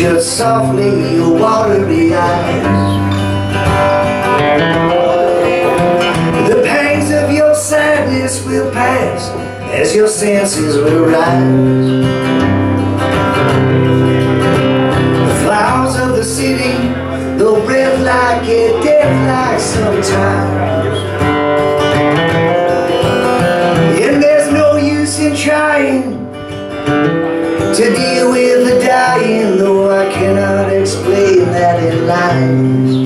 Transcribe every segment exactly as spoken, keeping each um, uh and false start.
shut softly your watery eyes. The pangs of your sadness will pass as your senses will rise. The flowers of the city, they'll breath like a death like sometimes. And there's no use in trying to deal with the dying, though I cannot explain that in lines.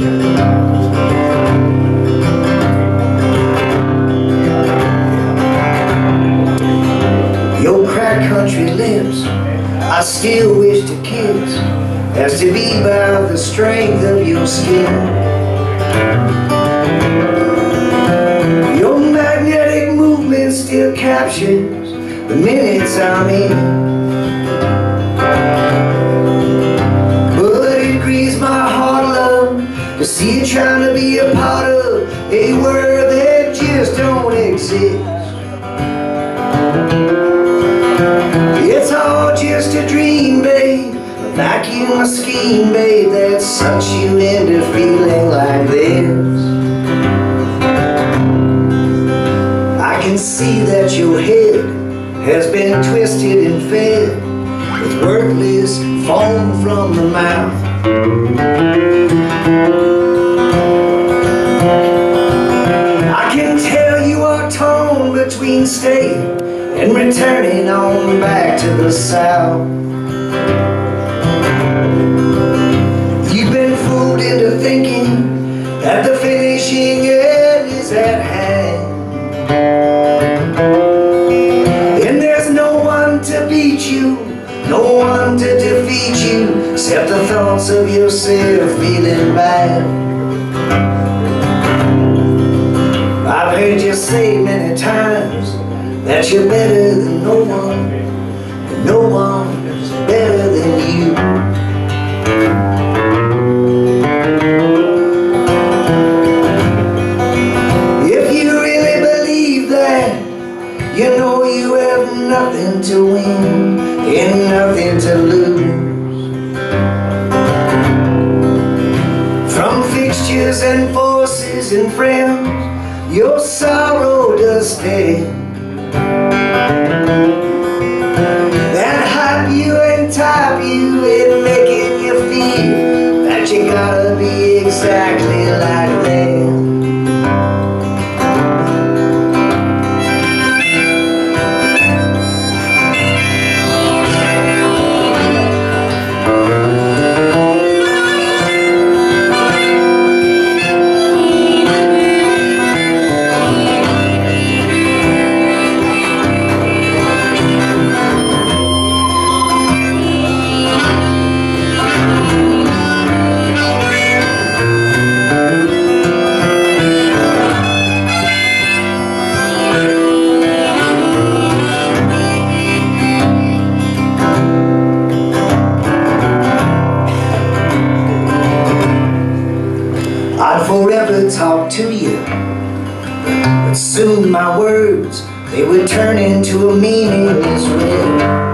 Your cracked country lips I still wish to kiss, as to be by the strength of your skin. Your magnetic movement still captures the minutes I'm in. But it grieves my heart, love, to see you trying to be a part of a world that just don't exist. It's all just a dream, babe, a vacuum, a scheme, babe, that sucks you into feeling like this. I can see that your head has been twisted and fed with worthless foam from the mouth. I can tell you are torn between staying and returning on back to the south. You've been fooled into thinking that the finishing end is at hand. And there's no one to beat you, no one to defeat you, except the thoughts of yourself feeling bad. I've heard you say many times that you're better than no one, and no one's better than you. If you really believe that, you know you have nothing to win and nothing to lose. From fixtures and forces and friends, your sorrow does stand. That hype you and type you and making you feel that you gotta be exactly like them. I'd forever talk to you, but soon my words, they would turn into a meaningless ring.